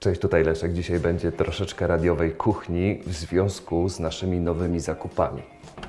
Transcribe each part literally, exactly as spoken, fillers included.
Cześć, tutaj Leszek. Dzisiaj będzie troszeczkę radiowej kuchni w związku z naszymi nowymi zakupami.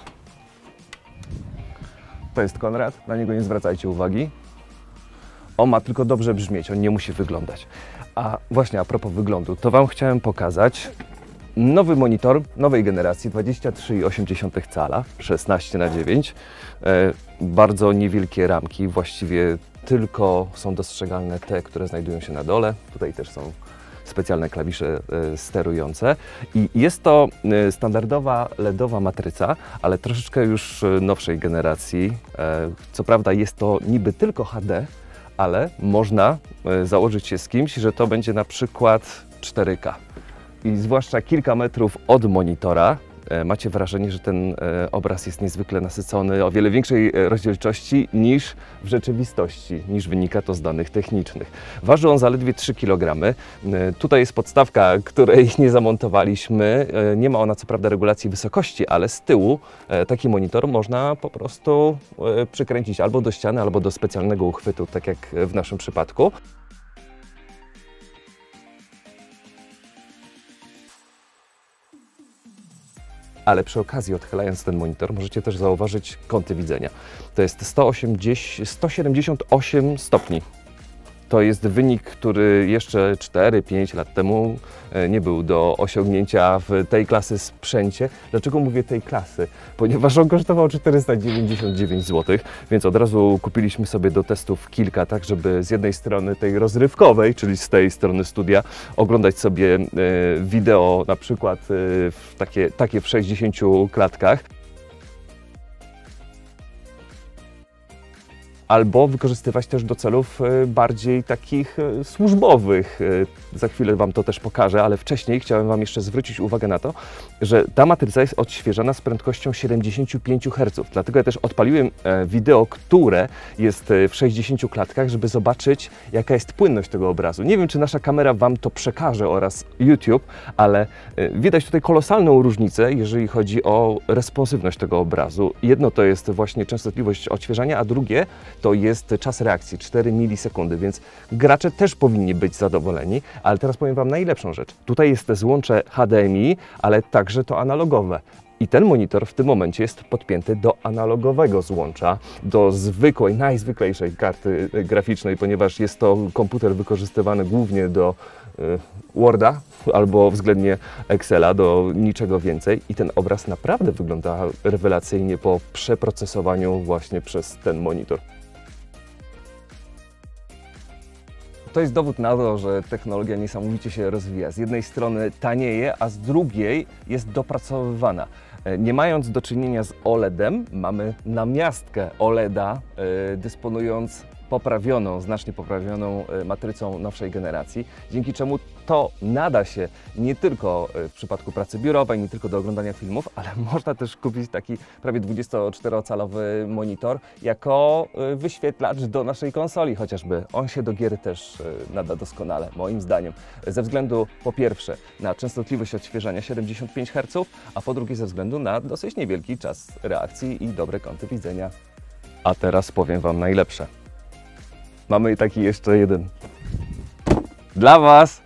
To jest Konrad, na niego nie zwracajcie uwagi. On ma tylko dobrze brzmieć, on nie musi wyglądać. A właśnie a propos wyglądu, to Wam chciałem pokazać nowy monitor nowej generacji, dwadzieścia trzy i osiem dziesiątych cala, szesnaście na dziewięć. E, bardzo niewielkie ramki, właściwie tylko są dostrzegalne te, które znajdują się na dole. Tutaj też są specjalne klawisze e, sterujące. I jest to e, standardowa ledowa matryca, ale troszeczkę już nowszej generacji. E, co prawda jest to niby tylko H D, ale można e, założyć się z kimś, że to będzie na przykład cztery K. I zwłaszcza kilka metrów od monitora e, macie wrażenie, że ten e, obraz jest niezwykle nasycony, o wiele większej e, rozdzielczości niż w rzeczywistości, niż wynika to z danych technicznych. Waży on zaledwie trzy kilogramy. E, tutaj jest podstawka, której nie zamontowaliśmy. E, nie ma ona co prawda regulacji wysokości, ale z tyłu e, taki monitor można po prostu e, przykręcić albo do ściany, albo do specjalnego uchwytu, tak jak w naszym przypadku. Ale przy okazji, odchylając ten monitor, możecie też zauważyć kąty widzenia. To jest sto osiemdziesiąt, sto siedemdziesiąt osiem stopni. To jest wynik, który jeszcze cztery pięć lat temu nie był do osiągnięcia w tej klasy sprzęcie. Dlaczego mówię tej klasy? Ponieważ on kosztował czterysta dziewięćdziesiąt dziewięć złotych, więc od razu kupiliśmy sobie do testów kilka, tak żeby z jednej strony tej rozrywkowej, czyli z tej strony studia, oglądać sobie wideo na przykład w takie, takie w sześćdziesięciu klatkach. Albo wykorzystywać też do celów bardziej takich służbowych. Za chwilę Wam to też pokażę, ale wcześniej chciałem Wam jeszcze zwrócić uwagę na to, że ta matryca jest odświeżana z prędkością siedemdziesiąt pięć herców. Dlatego ja też odpaliłem wideo, które jest w sześćdziesięciu klatkach, żeby zobaczyć, jaka jest płynność tego obrazu. Nie wiem, czy nasza kamera Wam to przekaże oraz YouTube, ale widać tutaj kolosalną różnicę, jeżeli chodzi o responsywność tego obrazu. Jedno to jest właśnie częstotliwość odświeżania, a drugie to jest czas reakcji, cztery milisekundy, więc gracze też powinni być zadowoleni, ale teraz powiem Wam najlepszą rzecz. Tutaj jest złącze H D M I, ale także to analogowe. I ten monitor w tym momencie jest podpięty do analogowego złącza, do zwykłej, najzwyklejszej karty graficznej, ponieważ jest to komputer wykorzystywany głównie do y, Worda albo względnie Excela, do niczego więcej. I ten obraz naprawdę wygląda rewelacyjnie po przeprocesowaniu właśnie przez ten monitor. To jest dowód na to, że technologia niesamowicie się rozwija. Z jednej strony tanieje, a z drugiej jest dopracowywana. Nie mając do czynienia z OLEDem, mamy namiastkę OLEDa, yy, dysponując poprawioną, znacznie poprawioną matrycą nowszej generacji, dzięki czemu to nada się nie tylko w przypadku pracy biurowej, nie tylko do oglądania filmów, ale można też kupić taki prawie dwudziestoczterocalowy monitor jako wyświetlacz do naszej konsoli chociażby. On się do gier też nada doskonale, moim zdaniem. Ze względu po pierwsze na częstotliwość odświeżania siedemdziesiąt pięć herców, a po drugie ze względu na dosyć niewielki czas reakcji i dobre kąty widzenia. A teraz powiem Wam najlepsze. Mamy taki jeszcze jeden dla Was.